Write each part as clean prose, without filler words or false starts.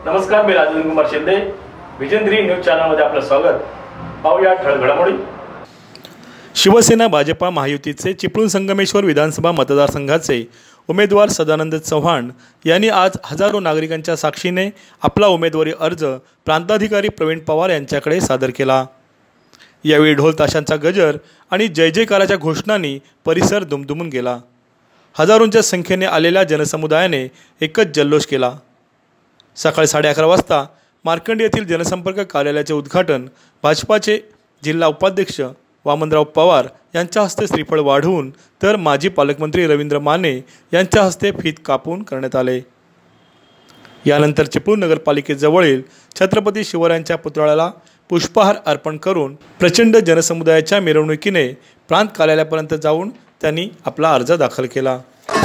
नमस्कार, मी राजेंद्र कुमार शिंदे, विजेंद्री न्यूज चॅनलमध्ये आपलं स्वागत. पाहूया ठळक घडामोडी. शिवसेना भाजपा महायुतीचे चिपळूण संगमेश्वर विधानसभा मतदारसंघाचे उमेदवार सदानंद चव्हाण यांनी आज हजारो नागरिकांच्या साक्षीने आपला उमेदवारी अर्ज प्रांताधिकारी प्रवीण पवार यांच्याकडे सादर केला. यावेळी ढोल ताशांचा गजर आणि जय जयकाराच्या घोषणांनी परिसर दुमदुमून गेला. हजारोंच्या संख्येने आलेल्या जनसमुदायाने एकच जल्लोष केला. सकाळी 11:30 वाजता मार्कंड येथील जनसंपर्क कार्यालयाचे उद्घाटन भाजपाचे जिल्हा उपाध्यक्ष वामनराव पवार यांच्या हस्ते श्रीफळ वाढवून तर माजी पालकमंत्री रवींद्र माने यांच्या हस्ते फीत कापून करण्यात आले. यानंतर चिपळूण नगरपालिकेजवळील छत्रपती शिवरायांच्या पुतळ्याला पुष्पहार अर्पण करून प्रचंड जनसमुदायाच्या मिरवणुकीने प्रांत कार्यालयापर्यंत जाऊन त्यांनी आपला अर्ज दाखल केला.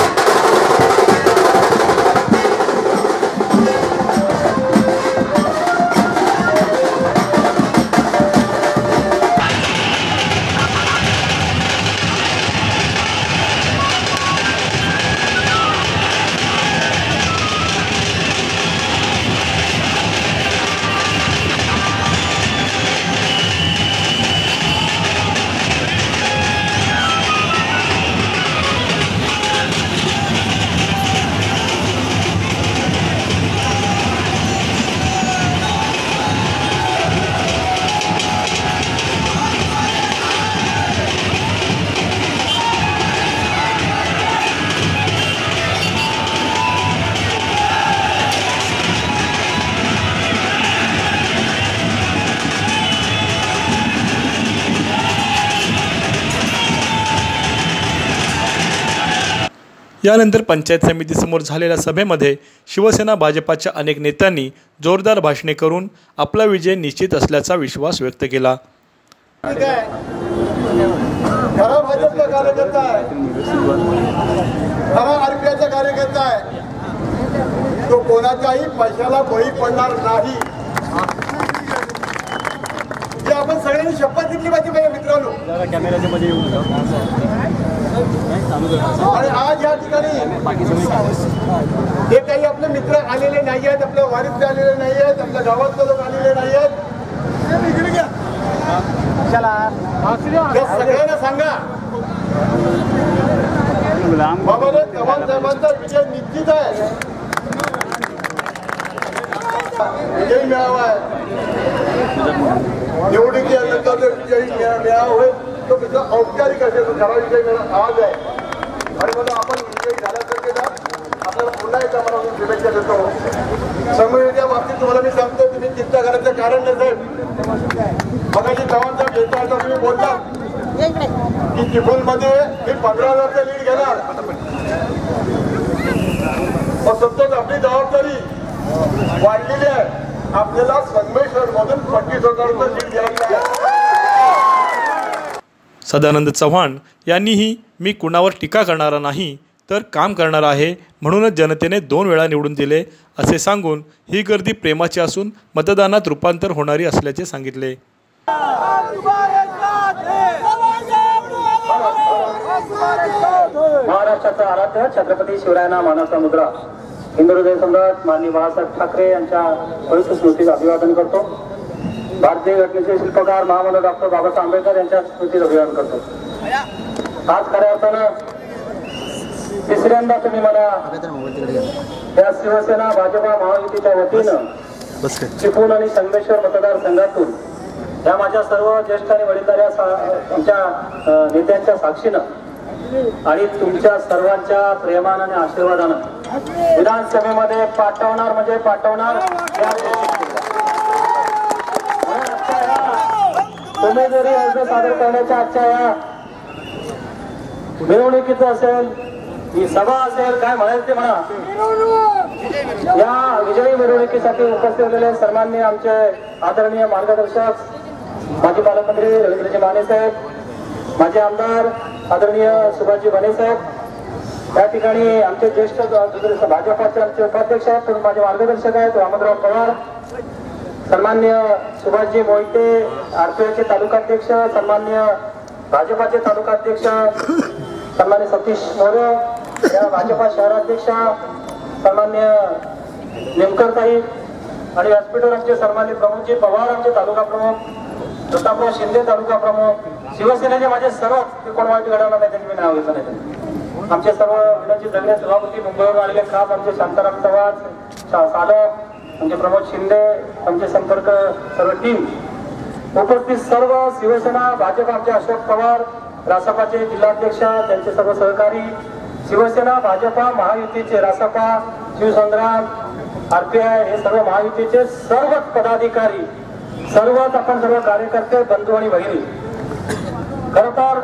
यानंतर पंचायत समितीसमोर झालेल्या सभेमध्ये शिवसेना भाजपाच्या अनेक नेत्यांनी जोरदार भाषणे करून आपला विजय निश्चित असल्याचा विश्वास व्यक्त केला. खरा भाजपचा कार्यकर्ता आहे, खरा आरपीआयचा कार्यकर्ता आहे, तो कोणाच्याही पैशाला बळी पडणार नाही. आपण सगळ्यांनी शपथ घेतली पाहिजे माझ्या मित्रांनो. आणि आज या ठिकाणी हे काही आपले मित्र आलेले नाही आहेत, आपल्या वारीतले आलेले नाही आहेत, आपल्या गावातले लोक आलेले नाही आहेत. सगळ्यांना सांगा बाबा चव्हाण साहेबांचा विजय निश्चित आहे, विजयी मेळावा आहे. निवडणुकीनंतर विजयी मेळावा होईल तो त्याचा औपचारिक असेल, तो खरा विजय मेळावा आज आहे. आणि म्हणून आपण विजयी झाल्यासारखे ना आपल्याला पुन्हा एकदा मला शुभेच्छा देतो. समोरच्या बाबतीत तुम्हाला मी सांगतो, तुम्ही चिंता करायचं कारण नसेल. मगाशी चव्हाण साहेब घेता आता तुम्ही बोलता की चिपळूणमध्ये मी 15,000चा लीड घेणार. सतत आपली जबाबदारी वाढलेली आहे. आपल्याला संगमेश्वर मधून 25,000चं लीड घ्यायचं आहे. सदानंद चव्हाण यांनीही मी कुणावर टीका करणारा नाही तर काम करणार आहे, म्हणूनच जनतेने 2 वेळा निवडून दिले असे सांगून ही गर्दी प्रेमाची असून मतदानात रूपांतर होणारी असल्याचे सांगितले. महाराष्ट्राचा आराध्य छत्रपती शिवरायांना मानाचा मुद्रा हिंदू हृदय सम्राट माननीय बाळासाहेब ठाकरे यांच्या पवित्र स्मृतीस अभिवादन करतो. भारतीय घटनेचे शिल्पकार महामानव डॉक्टर बाबासाहेब आंबेडकर यांच्या स्मृतीस अभिवादन करतो. आज खऱ्या अर्थानं तिसऱ्यांदा तुम्ही मला या शिवसेना भाजपा महायुतीच्या वतीनं चिपळूण आणि संगमेश्वर मतदारसंघातून या माझ्या सर्व ज्येष्ठ आणि वडीलधाऱ्या आमच्या नेत्यांच्या साक्षीनं आणि तुमच्या सर्वांच्या प्रेमानं आणि आशीर्वादानं विधानसभेमध्ये पाठवणार म्हणजे पाठवणार. उमेदवारी अर्ज सादर करण्याच्या आजच्या या मिरवणुकीचं असेल, ही सभा असेल, काय म्हणायचं ते म्हणा, या विजयी मिरवणुकीसाठी उपस्थित असलेले सन्माननीय आमचे आदरणीय मार्गदर्शक माजी पालकमंत्री रवींद्रजी माने साहेब, माजी आमदार आदरणीय सुभाषजी बने साहेब, त्या ठिकाणी आमचे ज्येष्ठ भाजपाचे आमचे उपाध्यक्ष आहेत, माझे मार्गदर्शक आहेत वामनराव पवार, सन्माननीय सुभाषजी मोहिते आरपीआयचे तालुकाध्यक्ष, सन्माननीय भाजपाचे तालुकाध्यक्ष सन्मान्य सतीश मोरे, या भाजपा शहराध्यक्ष सन्मान्य नेमकर साहेब, आणि व्यासपीठावर आमचे सन्मानित प्रमुखजी पवार आमचे तालुका प्रमुख, प्रतापराव शिंदे तालुका प्रमुख, शिवसेनेचे माझे सर्व कोण वाईट घडवणार नाही त्यांनी मी नाव घेतलं नाही. आमचे सर्व विनोदजी जगले सभापती, मुंबईवरून आलेले खास आमचे शांताराम चव्हाण, साधव, आमचे प्रमोद शिंदे, आमचे संपर्क सर्व टीम, उपस्थित सर्व शिवसेना भाजप, आमचे अशोक पवार रासपाचे जिल्हाध्यक्ष, त्यांचे सर्व सहकारी, शिवसेना भाजपा महायुतीचे रासपा, शिवसंग्राम, आरपीआय हे सर्व महायुतीचे सर्वच पदाधिकारी, सर्वच आपण सर्व कार्यकर्ते, बंधू आणि भगिनी. खर तर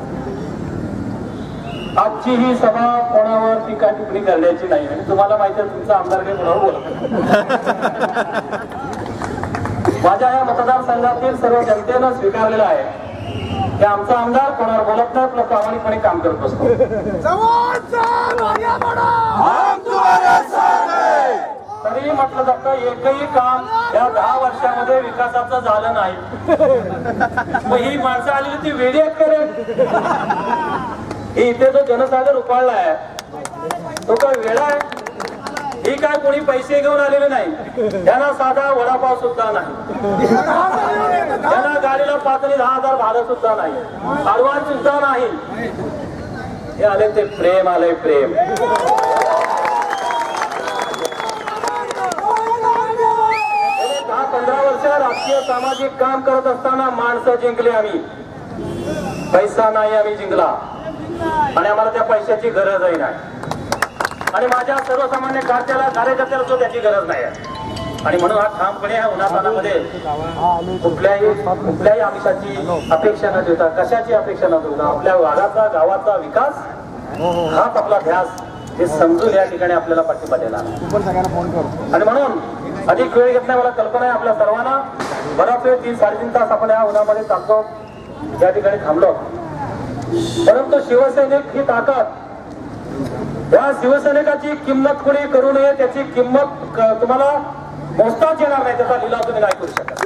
आजची ही सभा कोणावर टीका टिप्पणी करण्याची नाही आणि तुम्हाला माहिती आहे तुमचा आमदार काही कोणावर बोलत. माझ्या या मतदारसंघातील सर्व जनतेनं स्वीकारलेलं आहे की आमचा आमदार कोणावर बोलत नाही, आपलं प्रामाणिकपणे काम करत असतो. तरी म्हटलं जातं एकही काम या 10 वर्षामध्ये विकासाचं झालं नाही. मग ही माणसं आलेली ती वेळी आहेत करेल. इथे जो जनसागर उपाळला आहे तो काय वेळा आहे? ही काय कोणी पैसे घेऊन आलेले नाही, त्यांना साधा वडापाव सुद्धा नाही, त्यांना गाडीला 5 आणि 10,000 भाडं सुद्धा नाही, ऍडव्हान्स सुद्धा नाही. हे आले ते प्रेम, आले प्रेम. 10-15 वर्ष राजकीय सामाजिक काम करत असताना माणसं जिंकली आम्ही, पैसा नाही आम्ही जिंकला आणि आम्हाला त्या पैशाची गरजही नाही आणि माझ्या सर्वसामान्य कार्यकर्त्याला सुद्धा त्याची गरज नाही आहे. आणि म्हणून हा ठामपणे ह्या उन्हातानामध्ये कुठल्याही आमिषाची अपेक्षा न ठेवता, कशाची अपेक्षा न ठेवता आपल्या वाडाचा गावाचा विकास हाच आपला ध्यास हे समजून या ठिकाणी आपल्याला पाठिंबा देणार. आणि म्हणून अधिक वेळ घेत नाही, मला कल्पना आहे आपल्या सर्वांना बराच वेळ 3-3.5 तास आपण या उन्हामध्ये चालतो, या ठिकाणी थांबलो. परंतु शिवसैनिक ही ताकद, या शिवसैनिकाची किंमत कोणी करू नये, त्याची किंमत तुम्हाला मोजताच येणार नाही, त्याचा लिलाव तुम्ही नाही करू शकत.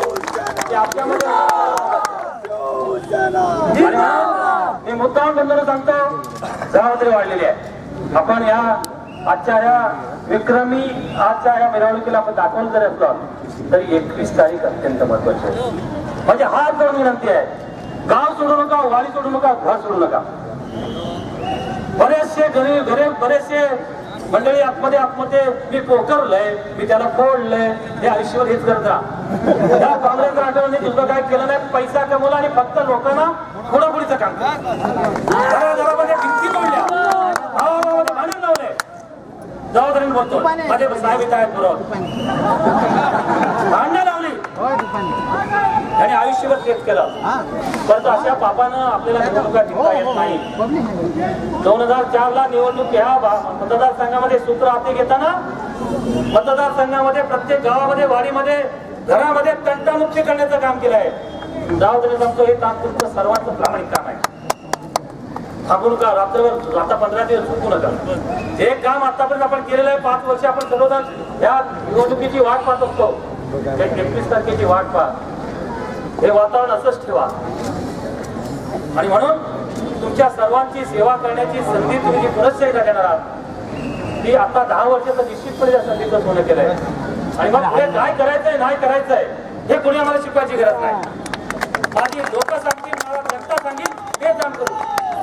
मी मुद्दाम बंधूंना सांगतो, जबाबदारी वाढलेली आहे. आपण या आजच्या या विक्रमी आजच्या या मिरवणुकीला आपण दाखवून जरी असलो तरी 21 तारीख अत्यंत महत्वाची आहे. म्हणजे हात जोडून विनंती आहे, गाव सोडू नका, वाडी सोडू नका, घर सोडू नका. बरेचसे बरेचसे मंडळी आतमध्ये मी पोकरलंय, मी त्याला फोडलंय, हे आयुष्यभर हेच करत राहा. या काँग्रेस राष्ट्रवादी दुसरं काय केलं नाही, पैसा कमवला आणि फक्त लोकांना फोडाफोडीचं काम घरामध्ये भिंती तोडल्या, भावाभावामध्ये भांडण लावले. जबाबदारीने बोलतो, माझे साहेब येत आहेत बरोबर, भांडणं लावली आणि आयुष्यभर तेच केलं. परंतु अशा पापानं आपल्याला निवडणुका जिंकता येत नाही. 2004ला निवडणूक ह्या मतदारसंघामध्ये सूत्र हाती घेताना मतदारसंघामध्ये प्रत्येक गावामध्ये, वाडीमध्ये, घरामध्ये तंटामुक्ती करण्याचं काम केलं आहे. जबाबदारी सांगतो, हे काम तुमचं सर्वांचं प्रामाणिक काम आहे. थांबू नका, रात्रभर आता 15 दिवस चुकू नका. हे काम आतापर्यंत आपण केलेलं आहे. 5 वर्ष आपण सर्वजण या निवडणुकीची वाट पाहत असतो. 21 तारखेची वाट पाहत हे वातावरण असंच ठेवा. आणि म्हणून तुमच्या सर्वांची सेवा करण्याची संधी तुम्ही जी पुनश्च एकदा देणार आहात ती आता 10 वर्षाचं निश्चितपणे त्या संधीचं सोनं केलंय. आणि मग पुढे काय करायचंय नाही करायचंय हे कोणी आम्हाला शिकवायची गरज नाही. माझी लोक सांगतील, मला जनता सांगेल, हे काम करू.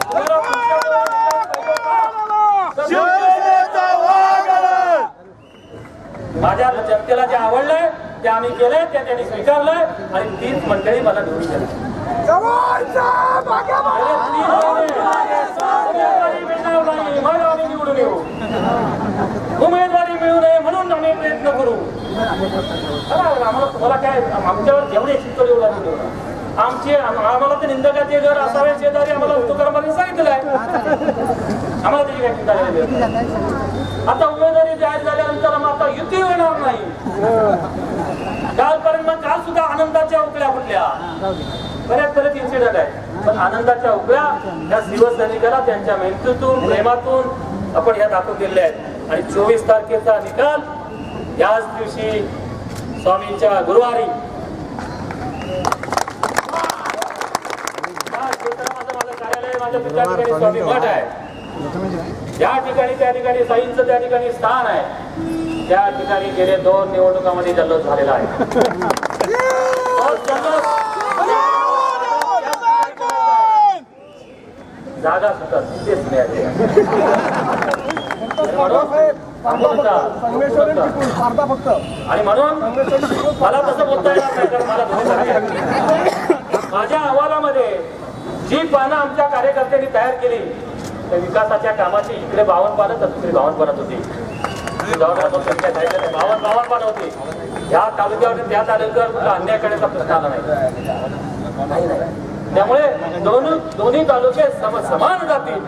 माझ्या जनतेला जे आवडलंय ते आम्ही केलंय, ते त्यांनी स्वीकारलंय आणि तीच मंडळी मला निवडून द्या. मग आम्ही निवडून येऊ. उमेदवारी मिळू नये म्हणून आम्ही प्रयत्न करू. आम्हाला तुम्हाला काय आमच्यावर जेवढे शिकवले एवढा आम्हाला ते निंदकाचे घर असावे शेजारी आम्हाला तुकारामांनी सांगितलेलं आहे. आम्हाला त्याची काय चिंता नाही. आता उमेदवारी जाहीर झाल्यानंतर आता युती होणार नाही. कालपर्यंत काल सुद्धा आनंदाच्या उकळ्या फुटल्या, बरेच इन्सिडेंट आहे. पण आनंदाच्या उकळ्या या शिवसैनिकाला त्यांच्या मेहनतीतून, प्रेमातून आपण ह्या दाखवून दिलेल्या आहेत. आणि 24 तारखेचा निकाल याच दिवशी स्वामींच्या गुरुवारी माझ्या पित्या ठिकाणी स्वामी मठ आहे, या ठिकाणी त्या ठिकाणी साईंचं त्या ठिकाणी स्थान आहे. त्या ठिकाणी गेले 2 निवडणुकांमध्ये जल्लोष झालेला आहे. जागा सुद्धा तिथेच मिळाली. आणि म्हणून मला तसं बोलता येणार नाही, कारण मला माझ्या अहवालामध्ये जी पानं आमच्या कार्यकर्त्यांनी तयार केली त्या विकासाच्या कामाची इकडे 52 पानं तर तिकडे 52 पानं होती. 52 पानं होती. या तालुक्यावर त्या तालुक्यावर कुठला अन्याय करण्याचा प्रश्न आला नाही. त्यामुळे दोन्ही तालुके समान जातील.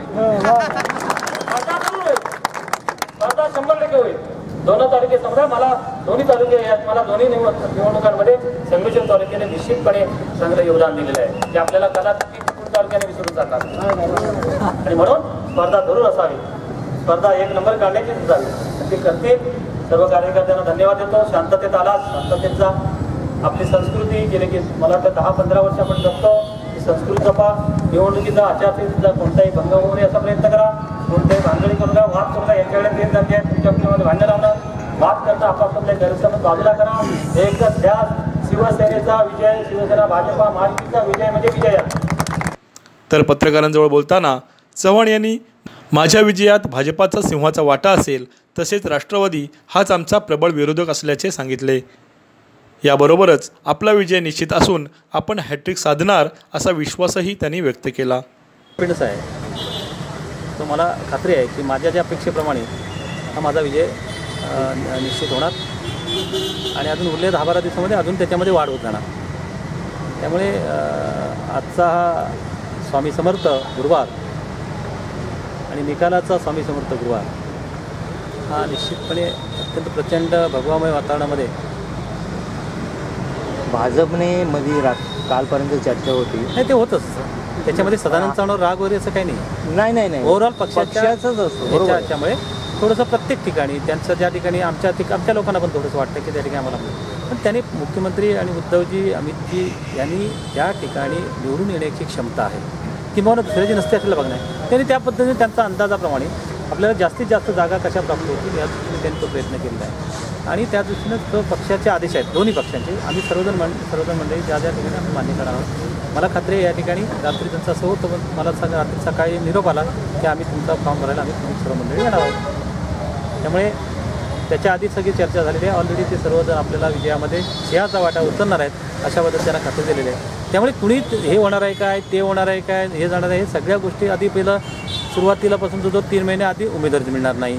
स्पर्धा 100% होईल. दोन तालुके समजा मला दोन्ही तालुके मला दोन्ही निवडणुकांमध्ये संगमेश्वर तालुक्याने निश्चितपणे चांगलं योगदान दिलेलं आहे. ते आपल्याला कदाचित तालुक्याने विसरून जातात. आणि म्हणून स्पर्धा धरून असावी. स्पर्धा 1 नंबर काढण्याची असावी. ते करतील. सर्व कार्यकर्त्यांना धन्यवाद देतो. शांततेत आला. शांततेचा आपली संस्कृती गेले की मला वाटतं 10-15 वर्ष आपण जपतो. ही संस्कृती जपा. निवडणुकीचा आचारसंहितेचा कोणताही भंग होऊ नये असा प्रयत्न करा. कोणत्याही भांडणी करू नका. वाद करू नका. यांच्याकडे ते जाते तुमच्यामध्ये भांडण लावणं वाद करता आपापल्या गैरसमज बाजूला करा. एकच ध्यास शिवसेनेचा विजय. शिवसेना भाजपा महायुतीचा विजय म्हणजे विजय. तर पत्रकारांजवळ बोलताना चव्हाण यांनी माझ्या विजयात भाजपाचा सिंहाचा वाटा असेल, तसेच राष्ट्रवादी हाच आमचा प्रबळ विरोधक असल्याचे सांगितले. याबरोबरच आपला विजय निश्चित असून आपण हॅट्रिक साधणार असा विश्वासही त्यांनी व्यक्त केला. पिंडस आहे तो मला खात्री आहे की माझ्या ज्या अपेक्षेप्रमाणे हा माझा विजय निश्चित होणार आणि अजून उरले 10-12 दिवसामध्ये अजून त्याच्यामध्ये वाढ होत जाणार. त्यामुळे आजचा हा स्वामी समर्थ गुरुवार आणि निकालाचा स्वामी समर्थ गुरुवार हा निश्चितपणे अत्यंत प्रचंड भगवामय वातावरणामध्ये भाजपने मध्ये कालपर्यंत चर्चा होती. नाही ते होतच. त्याच्यामध्ये सदानंद चव्हाणवर राग वगैरे असं काही नाही. ओव्हरऑल पक्षाचाच असतो. त्याच्यामुळे थोडंसं प्रत्येक ठिकाणी त्यांचं ज्या ठिकाणी आमच्या लोकांना पण थोडंसं वाटतं की त्या ठिकाणी आम्हाला पण त्यांनी मुख्यमंत्री आणि उद्धवजी अमितजी यांनी त्या ठिकाणी निवडून येण्याची क्षमता आहे किंवा दुसऱ्याची नसते आपल्याला बघणार. त्यांनी त्या पद्धतीने त्यांचा अंदाजाप्रमाणे आपल्याला जास्तीत जास्त जागा कशा प्राप्त होतील या दृष्टीने त्यांनी तो प्रयत्न केलेला आहे. आणि त्या दृष्टीनं तो पक्षाचे आदेश आहेत दोन्ही पक्षांचे. आम्ही सर्वजण मंडळी ज्या ठिकाणी आम्ही मान्य करणार आहोत. मला खात्री आहे या ठिकाणी रात्री त्यांचं असं होतं पण मला रात्री सकाळी निरोप आला की आम्ही तुमचा फॉर्म भरायला आम्ही सर्व मंडळी येणार आहोत. त्यामुळे त्याच्या आधी सगळी चर्चा झालेली आहे. ऑलरेडी ते सर्वजण आपल्याला विजयामध्ये सिंहाचा वाटा उचलणार आहेत अशाबद्दल त्यांना खात्री दिलेली आहे. त्यामुळे कुणी हे होणार आहे काय ते होणार आहे काय हे जाणार आहे हे सगळ्या गोष्टी आधी पहिलं सुरुवातीलापासून जो 3 महिने आधी उमेदवारी मिळणार नाही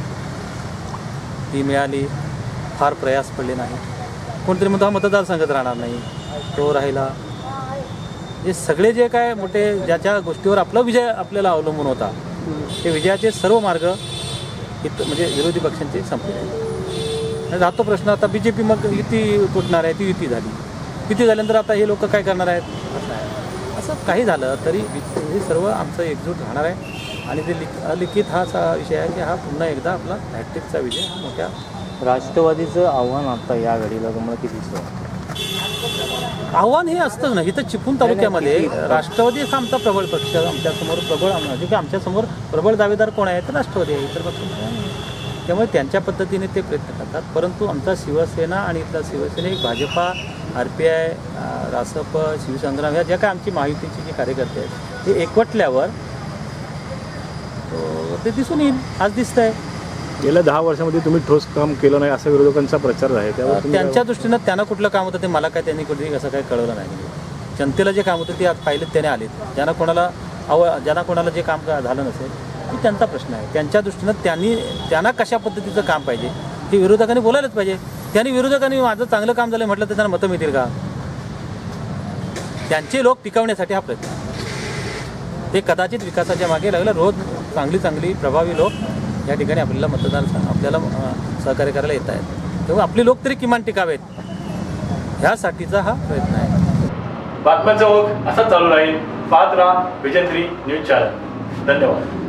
ती मिळाली. फार प्रयास पडले नाही. कोणतरी म्हणतो हा मतदारसंघात राहणार नाही तो राहिला. हे सगळे जे काय मोठे ज्याच्या गोष्टीवर आपला विजय आपल्याला अवलंबून होता ते विजयाचे सर्व मार्ग म्हणजे विरोधी पक्षांचे संपले. राहतो प्रश्न आता BJP मग युती तुटणार आहे. ती युती झाली. युती झाल्यानंतर आता हे लोक काय करणार आहेत असं काही झालं तरी हे सर्व आमचं एकजूट राहणार आहे. आणि ते अलिखित हा विषय आहे की हा पुन्हा एकदा आपला हॅट्रिकचा विजय हा मोठ्या राष्ट्रवादीचं आव्हान आता या घडीला तुम्हाला किती आव्हान हे असतंच ना. इथं चिपळूण तालुक्यामध्ये राष्ट्रवादी हा आमचा प्रबळ पक्ष. आमच्यासमोर प्रबळ म्हणजे की आमच्यासमोर प्रबळ दावेदार कोण आहे तर राष्ट्रवादी आहे. इतर पक्ष नाही. त्यामुळे त्यांच्या पद्धतीने ते प्रयत्न करतात. परंतु आमचा शिवसेना आणि इथला शिवसेना भाजपा RPI रासप शिवसंग्राम ह्या ज्या काय आमची महायुतीची जी कार्यकर्ते आहेत ते एकवटल्यावर ते दिसून येईल. आज दिसत आहे. गेल्या 10 वर्षामध्ये तुम्ही ठोस काम केलं नाही असा विरोधकांचा प्रचार आहे. त्यावर त्यांच्या दृष्टीनं त्यांना कुठलं काम होतं ते मला काय त्यांनी कुठे असं काही कळवलं नाही. जनतेला जे काम होतं ते आज पाहिलेत त्याने आलेत. ज्यांना कोणाला जे काम झालं नसेल ते त्यांचा प्रश्न आहे. त्यांच्या दृष्टीनं त्यांना कशा पद्धतीचं काम पाहिजे ते विरोधकांनी बोलायलाच पाहिजे. विरोधकांनी माझं चांगलं काम झालं म्हटलं तर त्यांना मतं मिळतील का. त्यांचे लोक टिकवण्यासाठी हा प्रयत्न ते कदाचित विकासाच्या मागे लागलं. रोज चांगली प्रभावी लोक या ठिकाणी आपल्याला सहकार्य करायला येत आहेत. तेव्हा आपले लोक तरी किमान टिकावेत ह्यासाठीचा हा प्रयत्न आहे. बातम्यांचा ओघ असा चालू राहील. पाहत राहा विजयंत्री न्यूज चॅनल. धन्यवाद.